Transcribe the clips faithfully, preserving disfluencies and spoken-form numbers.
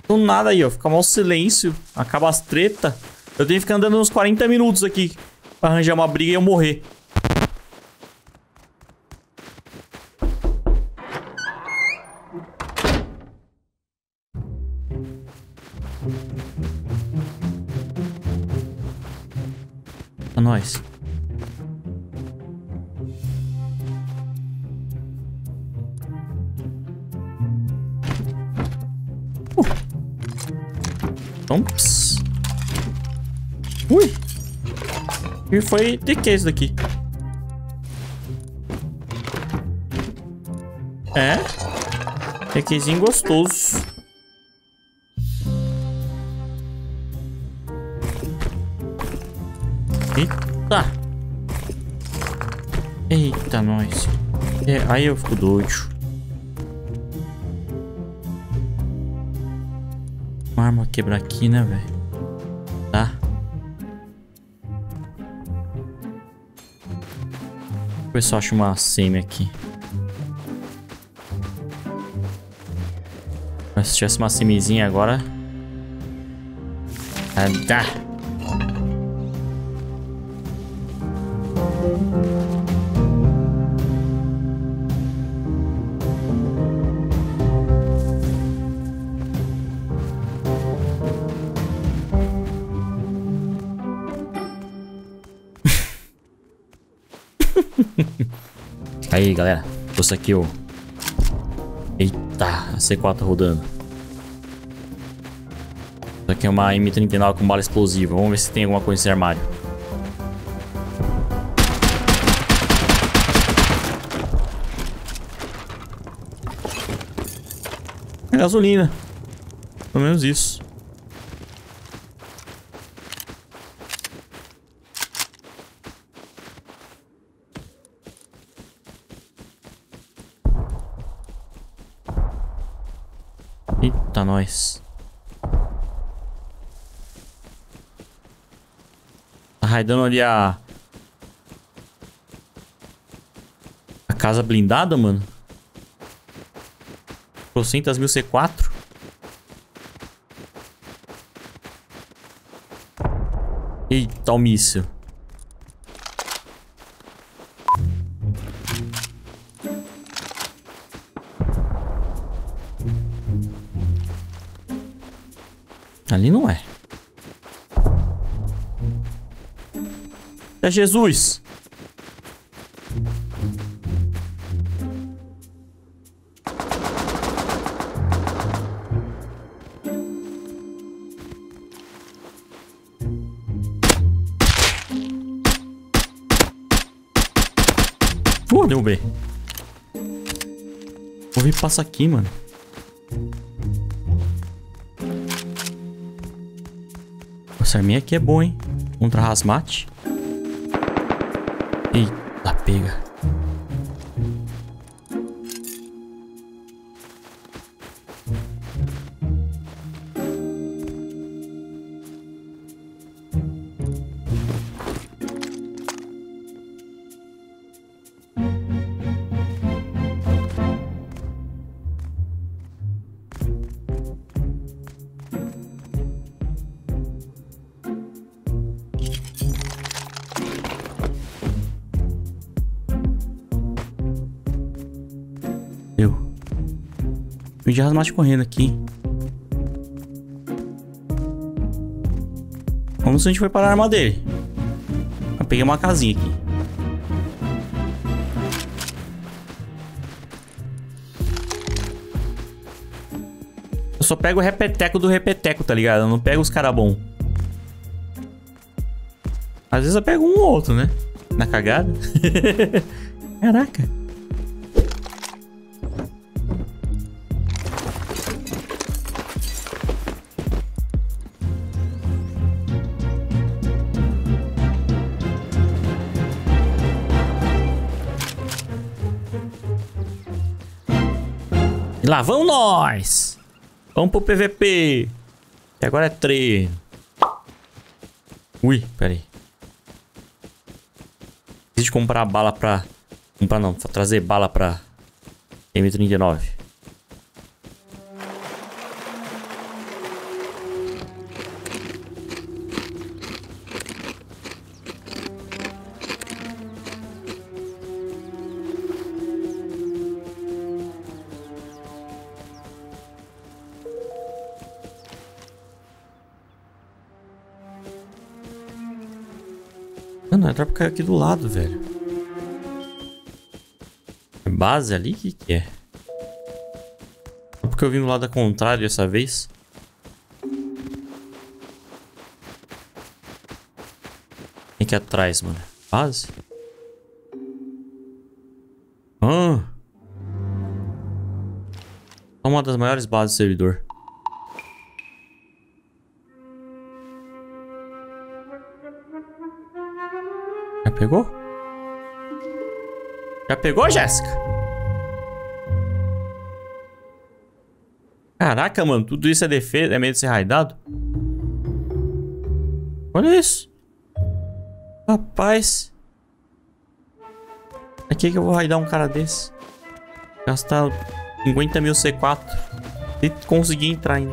Do nada aí, ó. Fica mal silêncio. Acaba as treta. Eu tenho que ficar andando uns quarenta minutos aqui pra arranjar uma briga e eu morrer. É nóis. Uh. Ops. Ui. E foi de que isso daqui? É. Requisinho gostoso. Eita. Eita, nós. É, aí eu fico doido. Uma arma quebrar aqui, né, velho? Tá. Vou ver se eu acho uma semi aqui. Mas se tivesse uma semizinha agora. Ah, dá. Aí, galera, trouxe aqui o... Eita, a C quatro rodando. Isso aqui é uma M trinta e nove com bala explosiva. Vamos ver se tem alguma coisa nesse armário. É gasolina. Pelo menos isso. Eita, nós. Tá raidando ali a... A casa blindada, mano. trocentas mil C quatro. Eita, o míssil. Ali não é. É Jesus. Pô, derrubei. Vou ver passa aqui, mano. Essa arminha aqui é boa, hein? Contra Hazmat. Eita, pega. Eu. O de Hazmat correndo aqui. Como se a gente foi parar a arma dele. Eu peguei uma casinha aqui. Eu só pego o repeteco do repeteco, tá ligado? Eu não pego os cara bom. Às vezes eu pego um ou outro, né? Na cagada. Caraca. Lá vamos nós! Vamos pro P V P! E agora é treino. Ui, peraí. Preciso de comprar bala pra... Comprar não, pra trazer bala pra M trinta e nove. Mano, a tropa caiu aqui do lado, velho. É base ali? O que que é? É porque eu vim do lado contrário dessa vez. Tem aqui atrás, mano. Base? Ah! É uma das maiores bases do servidor. Já pegou? Já pegou, Jéssica? Caraca, mano. Tudo isso é defesa. É medo de ser raidado? Olha isso. Rapaz. Aqui que eu vou raidar um cara desse. Gastar cinquenta mil C quatro. E conseguir entrar ainda.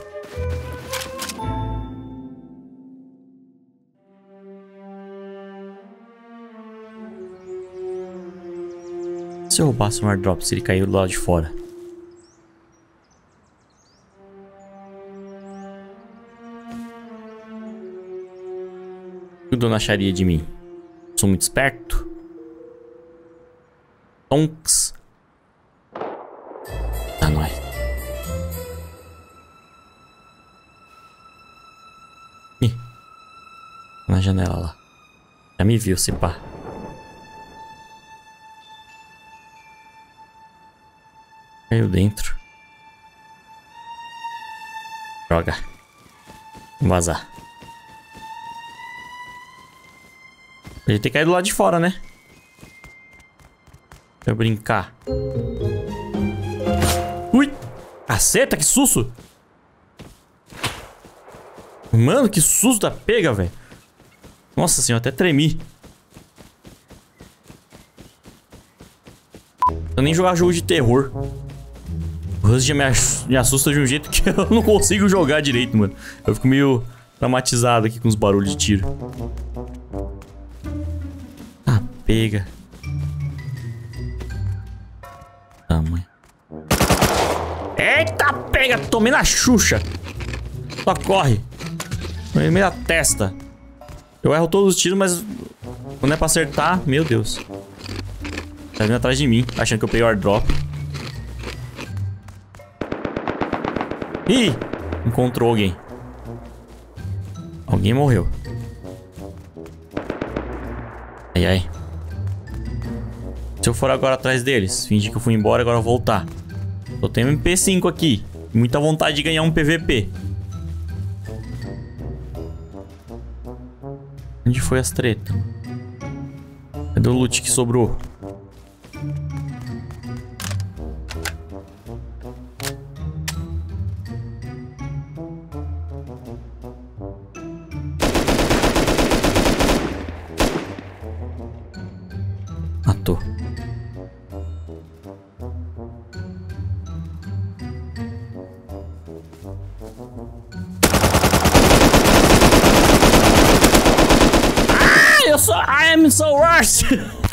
Se eu roubasse um airdrop, se ele caiu do lado de fora. O que o dono acharia de mim? Sou muito esperto? Tonks. Tá, nós. Ih. Na janela lá. Já me viu, se pá. Caiu dentro. Droga. Vamos vazar. Ele tem caído do lado de fora, né? Deixa eu brincar. Ui! Caceta, que susto! Mano, que susto da pega, velho. Nossa senhora, até tremi. Eu nem jogar jogo de terror. O Rust já me, me assusta de um jeito que eu não consigo jogar direito, mano. Eu fico meio traumatizado aqui com os barulhos de tiro. Ah, pega. Tamanho. Eita, pega! Tomei na Xuxa. Só corre. Tomei no meio da testa. Eu erro todos os tiros, mas quando é pra acertar, meu Deus. Tá vindo atrás de mim, achando que eu peguei o airdrop. Ih! Encontrou alguém. Alguém morreu. Ai, ai. Se eu for agora atrás deles, fingir que eu fui embora, agora eu vou voltar. Eu tenho um M P cinco aqui. Muita vontade de ganhar um P V P. Onde foi as tretas? Cadê o loot que sobrou? Matou. Ah, eu sou... I am so rushed.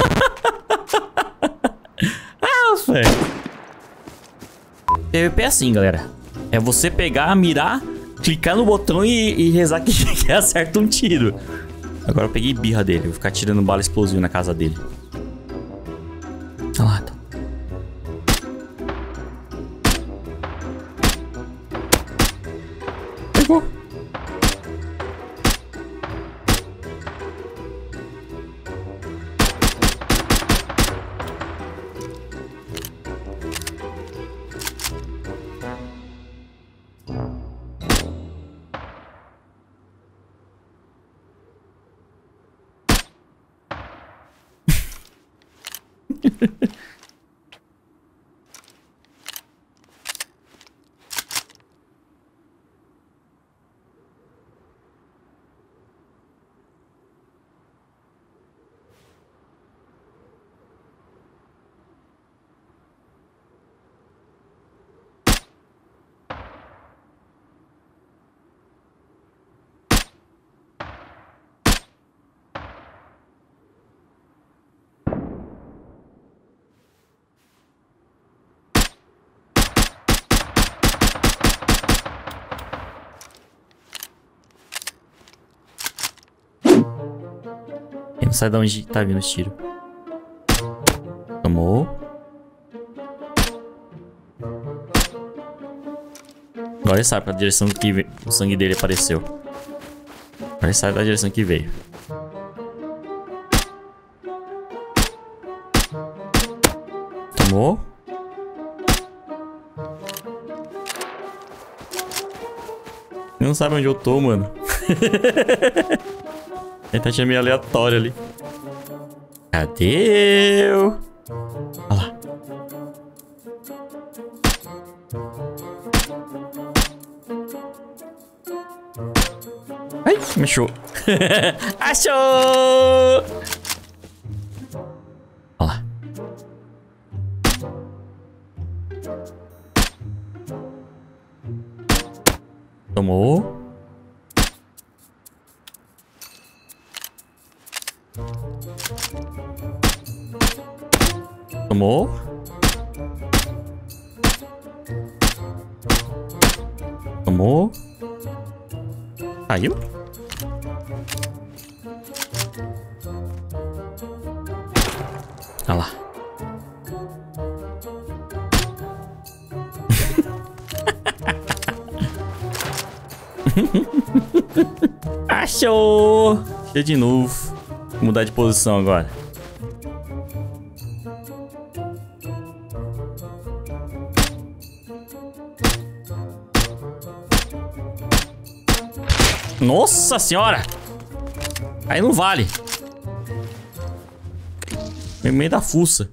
Ah, velho. P V P é assim, galera. É você pegar, mirar, clicar no botão e, e rezar que, que acerta um tiro. Agora eu peguei birra dele. Vou ficar tirando bala explosiva na casa dele. Olha lá, tá. Pegou. Não sai de onde tá vindo os tiros. Tomou. Agora ele sabe pra direção que veio. O sangue dele apareceu. Agora ele sabe da direção que veio. Tomou. Ele não sabe onde eu tô, mano. Ele tá tirando meio aleatório ali. Cadê eu? Olha lá. Ai, me achou. Achou! Olha lá. Tomou. Tomou. Tomou. Caiu. Olha lá. Achou! Deixa de novo. Vou mudar de posição agora. Nossa senhora! Aí não vale. No meio da fuça.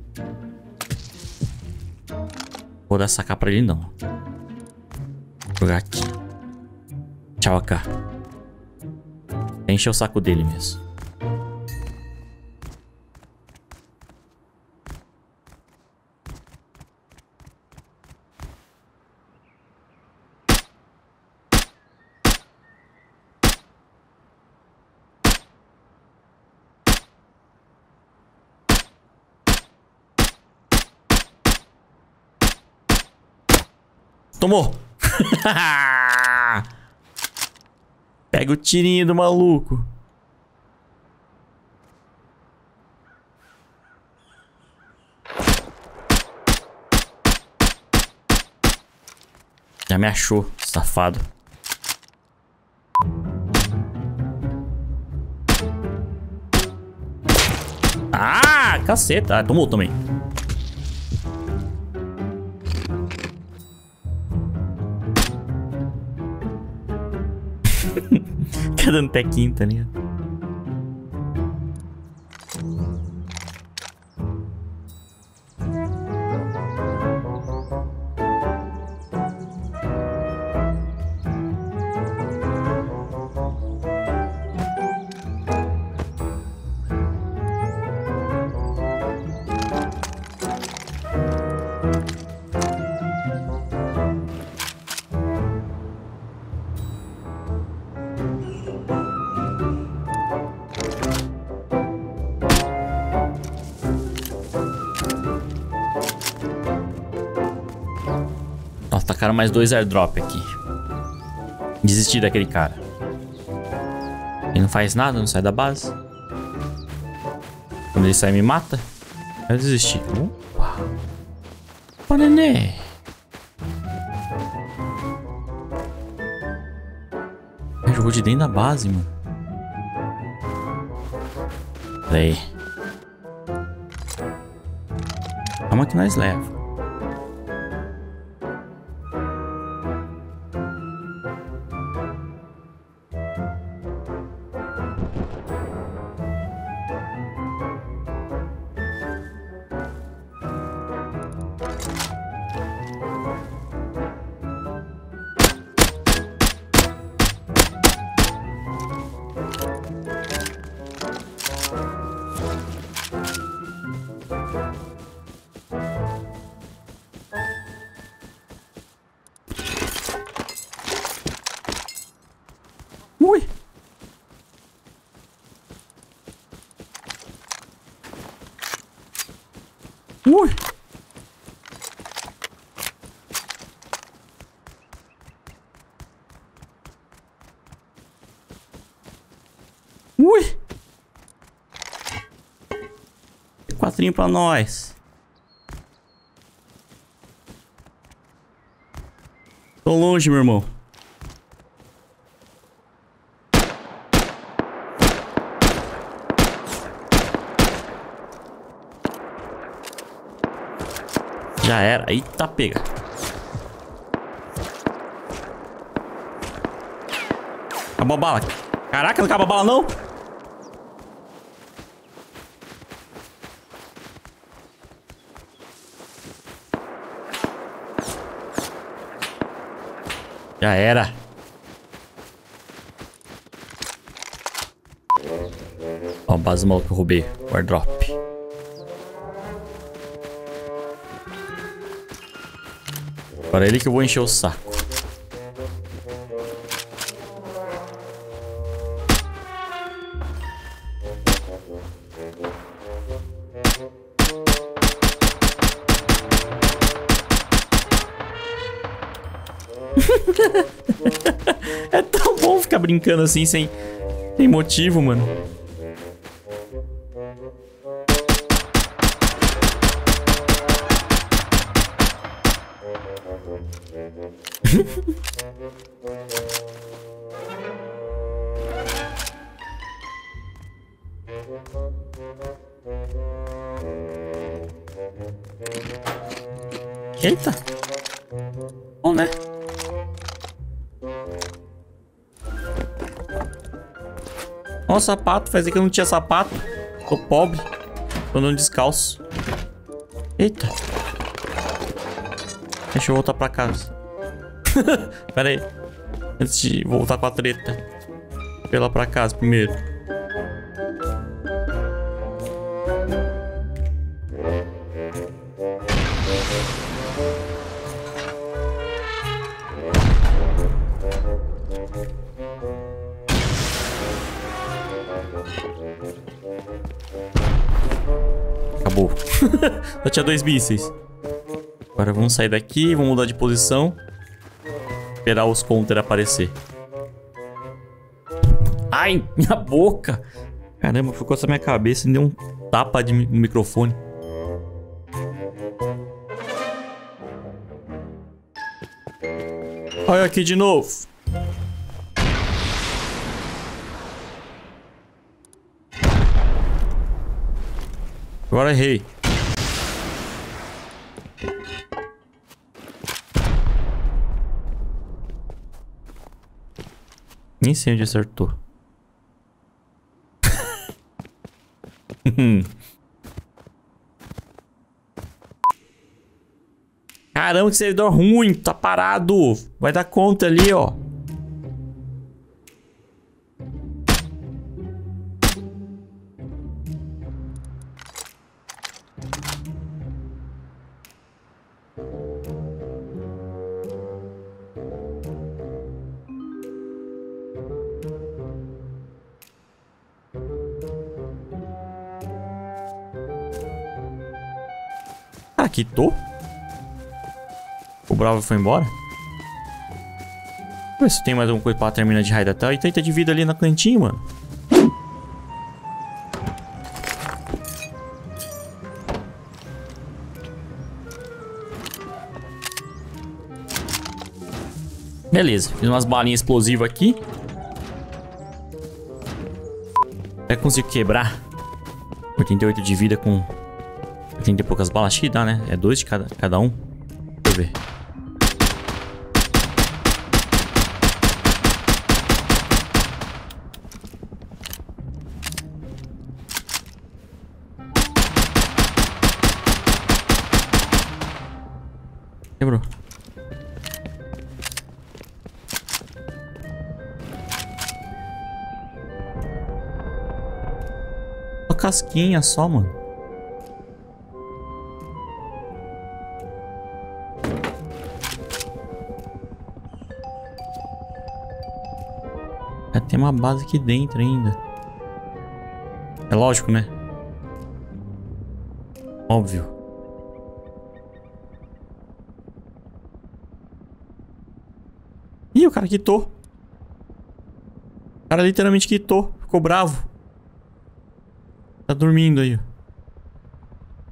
Vou dar sacar pra ele não. Vou jogar aqui. Tchau, cá. Encher o saco dele mesmo. Tomou. Pega o tirinho do maluco. Já me achou, safado. Ah, caceta. Ah, tomou também. Fica dando tequinho, tá ligado? Tacaram mais dois airdrop aqui. Desisti daquele cara. Ele não faz nada, não sai da base. Quando ele sai, me mata. Eu desisti. Opa. Opa, nenê. Ele jogou de dentro da base, mano. Pera aí. Calma que nós leva. Ui! Ui! Ui! tirinho pra nós. Tô longe, meu irmão. Já era. Eita, pega. Acabou a bala. Caraca, não acaba a bala, não? Já era. Ó, a base mal que eu roubei. Wardrop. Agora é ele que eu vou encher o saco. É tão bom ficar brincando assim, sem, sem motivo, mano. Eita. Bom, né? Ó, sapato. Faz que eu não tinha sapato. Tô pobre. Tô andando descalço. Eita. Deixa eu voltar pra casa. Pera aí. Antes de voltar com a treta. Vou ir lá pra casa primeiro. Acabou. Só tinha dois mísseis. Agora vamos sair daqui, vamos mudar de posição. Esperar os counter aparecer. Ai, minha boca. Caramba, ficou essa minha cabeça e deu um tapa de mi- no microfone. Olha aqui de novo. Agora errei. Nem sei onde acertou. Caramba, que servidor ruim. Tá parado. Vai dar conta ali, ó. Ah, quitou? O Bravo foi embora? Vamos ver se tem mais alguma coisa pra terminar de raid até. E tenta de vida ali na cantinho, mano. Beleza, fiz umas balinhas explosivas aqui. Vai conseguir quebrar oitenta e oito de vida com oitenta e poucas balas. Acho que dá, né? É dois de cada, cada um. Deixa eu ver. Quebrou. Uma casquinha só, mano. Já tem uma base aqui dentro ainda. É lógico, né? Óbvio. Ih, o cara quitou. O cara literalmente quitou. Ficou bravo. Tá dormindo aí, ó.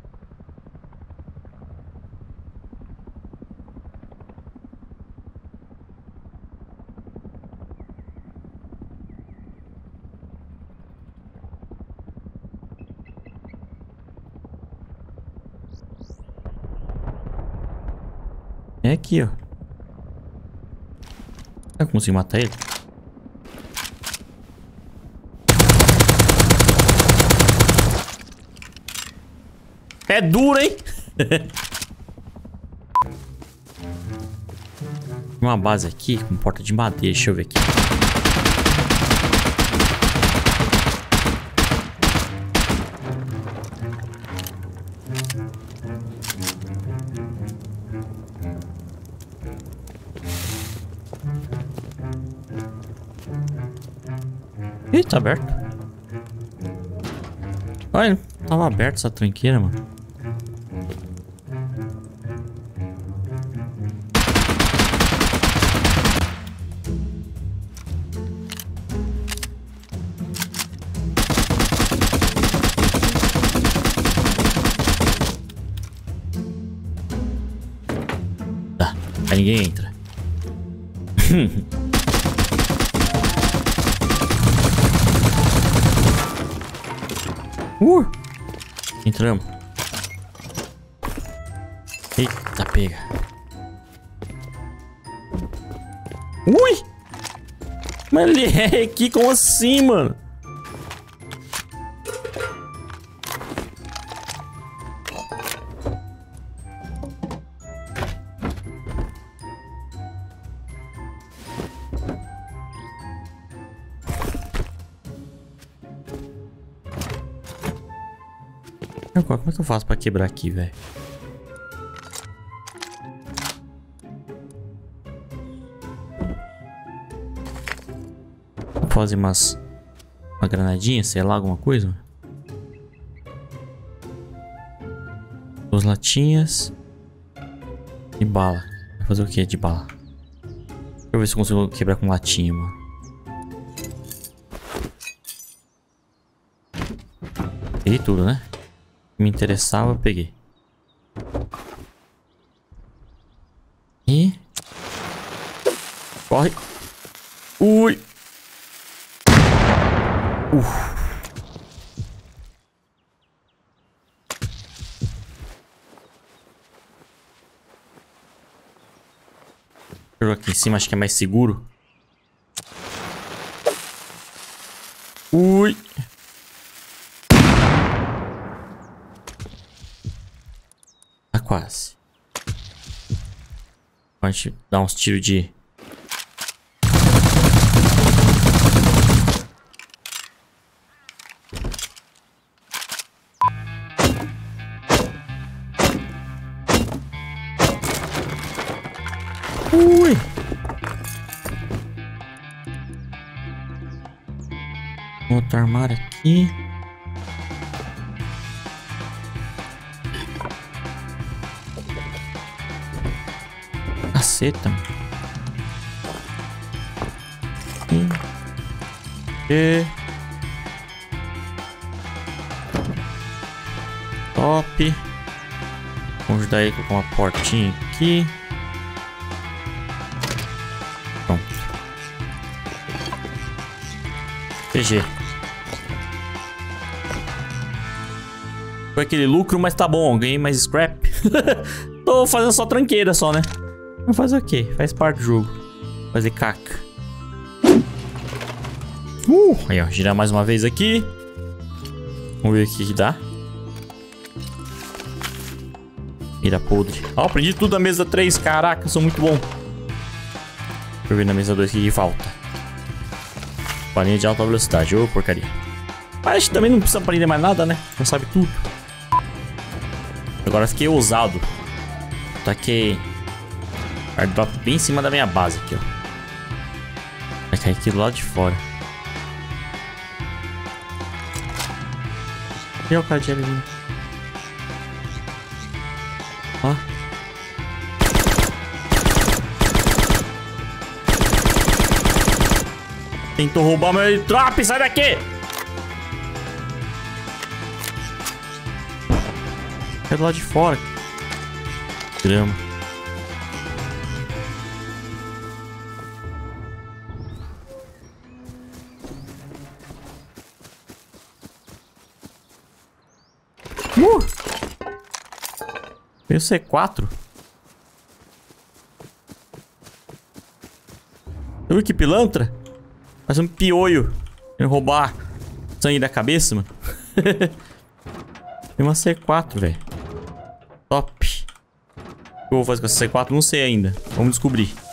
É aqui, ó. Eu consigo matar ele? É duro, hein? Uma base aqui com porta de madeira. Deixa eu ver aqui. Ih, tá aberto. Olha, tava aberto essa tranqueira, mano. Tá, aí ninguém entra. Uh! Entramos. Eita, pega. Ui! Mas ele é aqui, como assim, mano? Como é que eu faço pra quebrar aqui, velho? Vou fazer umas... Uma granadinha, sei lá, alguma coisa? Duas latinhas. E bala. Vai fazer o que de bala? Deixa eu ver se eu consigo quebrar com latinha, mano. Peguei tudo, né? Me interessava, eu peguei. E... Corre. Ui. Uf. Eu aqui em cima, acho que é mais seguro. Ui. Quase. Pode dar uns tiros de... Ui! Outro armário aqui. Caceta. E... Top. Vamos ajudar ele com uma portinha aqui. Pronto. P G. Foi aquele lucro, mas tá bom. Ganhei mais scrap. Tô fazendo só tranqueira só, né? Vamos fazer o quê? Faz parte do jogo. Fazer caca. Uh, aí, ó. Girar mais uma vez aqui. Vamos ver o que que dá. Mira podre. Ó, oh, aprendi tudo na mesa três. Caraca, eu sou muito bom. Deixa eu ver na mesa dois o que que falta. Palinha de alta velocidade. Ô, oh, porcaria. Mas a gente também não precisa aprender mais nada, né? Não sabe tudo. Agora fiquei ousado. Taquei... Airdrop bem em cima da minha base aqui, ó. Vai cair aqui do lado de fora. E o cara de ali. Ó. Tentou roubar meu airdrop, sai daqui! É do lado de fora. Grama. Uh! Veio C quatro. Viu que pilantra? Faz um piolho. Querendo roubar sangue da cabeça, mano. Tem uma C quatro, velho. Top. O que eu vou fazer com essa C quatro? Não sei ainda. Vamos descobrir.